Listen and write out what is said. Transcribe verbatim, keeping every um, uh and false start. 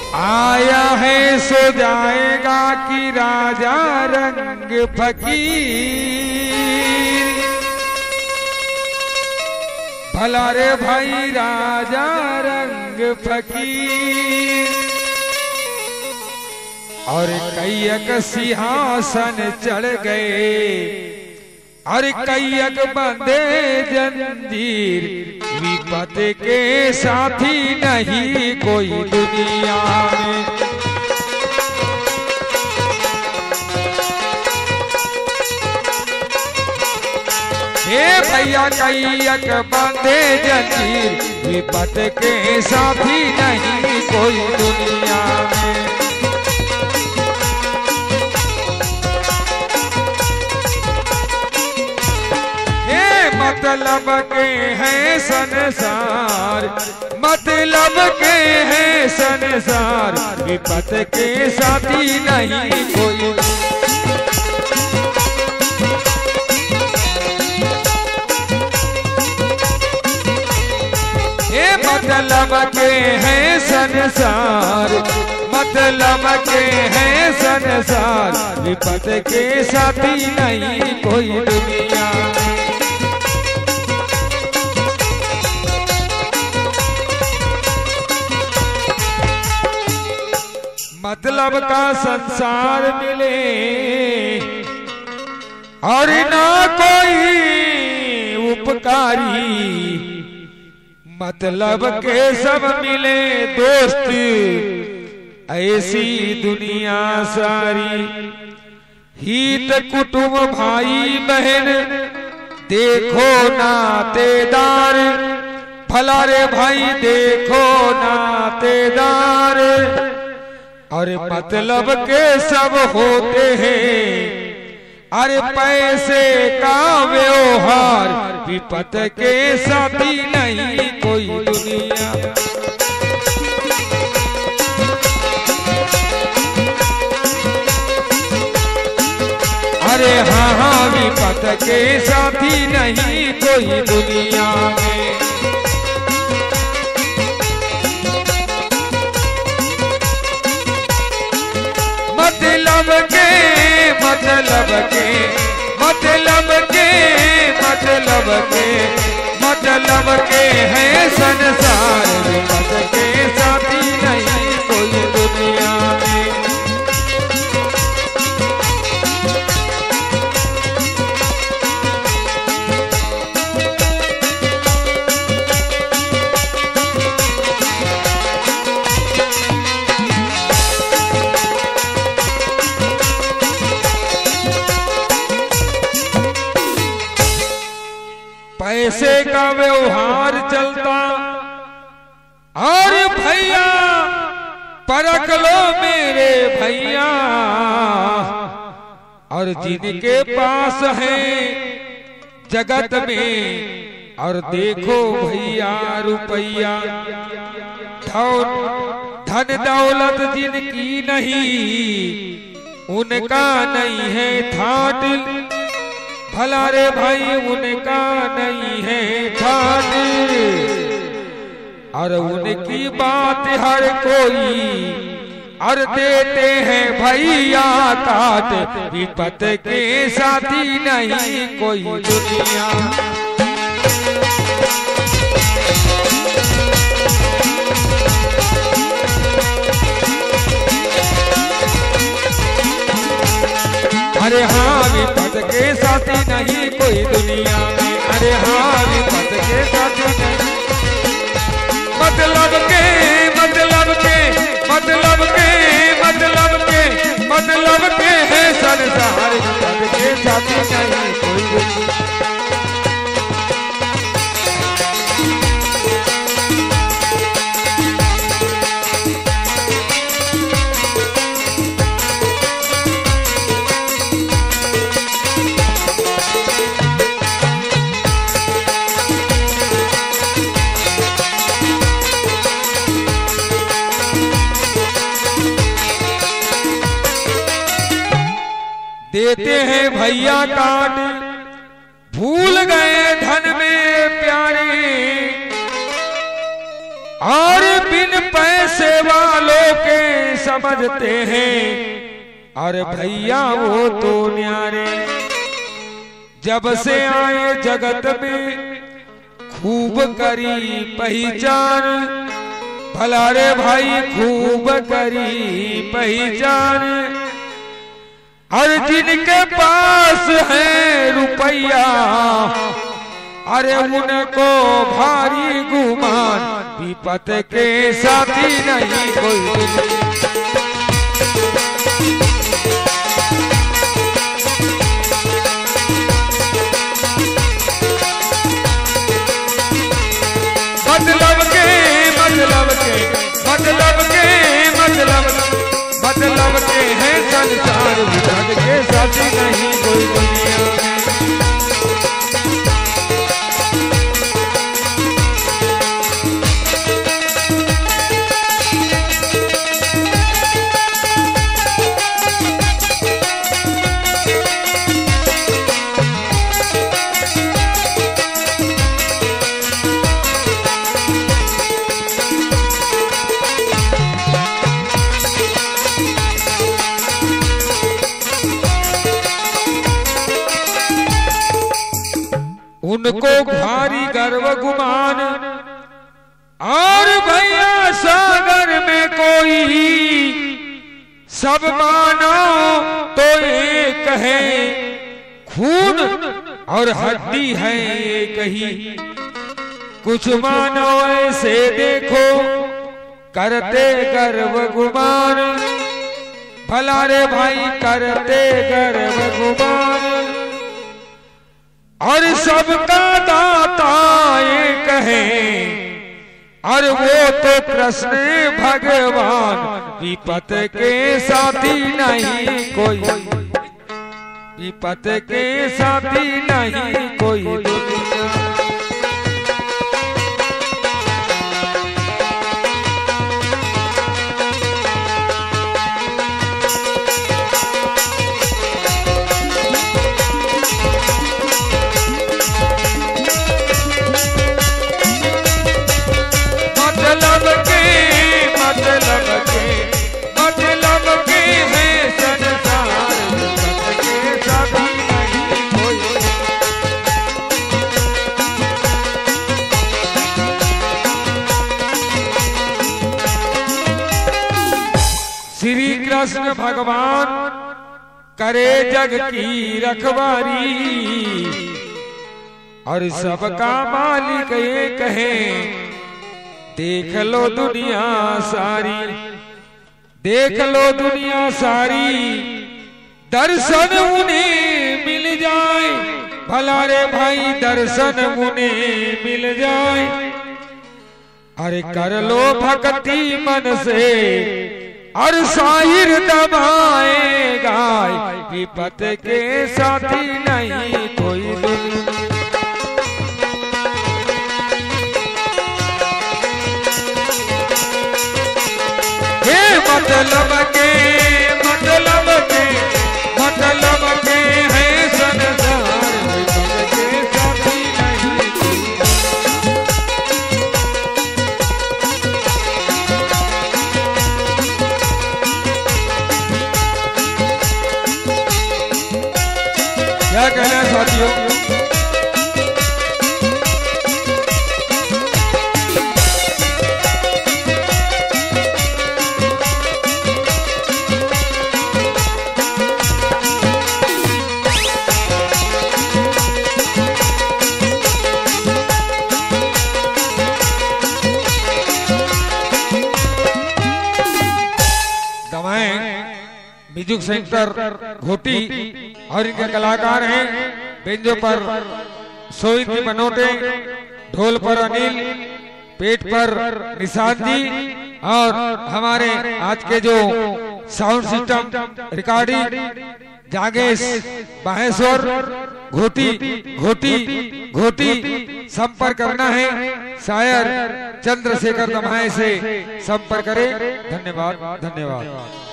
आया है सो जाएगा कि राजा रंग फकीर। भला रे भाई राजा रंग फकीर। और कैयक सिंहासन चढ़ गए और कैयक बंदे जंजीर। विपत के साथी नहीं कोई दुनिया में। हे भैया कैयक बंदे जंजीर। विपत के साथी नहीं कोई दुनिया में। मतलब के हैं संसार, मतलब के हैं संसार। विपत के साथी नहीं कोई। ये मतलब के हैं संसार, मतलब के हैं संसार। विपत के साथी नहीं कोई दुनिया। मतलब का संसार मिले और ना कोई उपकारी। मतलब के सब मिले दोस्त ऐसी दुनिया सारी। हित कुटुंब भाई बहन देखो नातेदार। भला रे भाई देखो नातेदार। और मतलब के सब होते हैं अरे पैसे का व्यवहार। विपत के साथी नहीं कोई दुनिया। अरे हाँ हाँ विपत के साथी नहीं कोई दुनिया में। मतलब के मतलब के मतलब के मतलब के मतलब के हैं संसार। विपत के साथी नहीं कोई दुनिया में। पैसे का व्यवहार चलता और भैया परख लो मेरे भैया। और जिनके पास है जगत में और देखो भैया रुपया। धन दौलत जिनकी नहीं उनका नहीं है ठाट। भला रे भाई उनका नहीं है ठाट। और उनकी बात हर कोई और देते हैं भैया काट। विपत के साथी नहीं कोई दुनिया। अरे हाँ विपत के साथी नहीं कोई दुनिया में। अरे हाँ विपत के साथी नहीं। मतलब के मतलब के मतलब के मतलब के मतलब के है संसार। विपत के साथी नहीं कोई दुनिया। देते हैं भैया काट। भूल गए धन में प्यारे और बिन पैसे वालों के समझते हैं, अरे भैया वो तो न्यारे। जब से आए जगत में खूब करी पहचान, भला रे भाई खूब करी पहचान। और जिनके पास है रुपया, अरे उनको भारी गुमान, विपत के साथी नहीं कोई। मतलब के मतलब के मतलब के मतलब मतलब के हैं संसार, विपत के साथी नहीं कोई दुनिया में। उनको भारी गर्व गुमान, और भैया सागर में कोई सब मानो तो एक है, खून और हड्डी है एक ही। कुछ मानो ऐसे देखो करते गर्व गुमान, भला रे भाई करते गर्व गुमान। और सबका दाता एक है, और वो तो कृष्ण भगवान, विपत के साथी नहीं कोई, विपत के साथी नहीं कोई दुनिया। श्री कृष्ण भगवान करे जग की रखवारी, और सबका मालिक एक है, देख लो दुनिया सारी, देख लो दुनिया सारी। दर्शन उन्हें मिल जाए, भला रे भाई दर्शन उन्हें मिल जाए। अरे कर लो भक्ति मन से, और शायर दबाएगा, विपत के साथी नहीं कोई दुनिया। हे मतलब के मतलब के मतलब के है संसार, विपत के साथी नहीं कोई। क्या कहना है साथियों? म्यूजिक सेंटर घोटी और इनके कलाकार हैं बेंजो पर सोहित मनोटे, ढोल पर अनिल, पेट पर निशांत जी, और हमारे आज के जो साउंड सिस्टम रिकॉर्डिंग जागेश बाहेश्वर। घोटी घोटी घोटी संपर्क करना है शायर चंद्रशेखर दमाए से संपर्क करें। धन्यवाद धन्यवाद।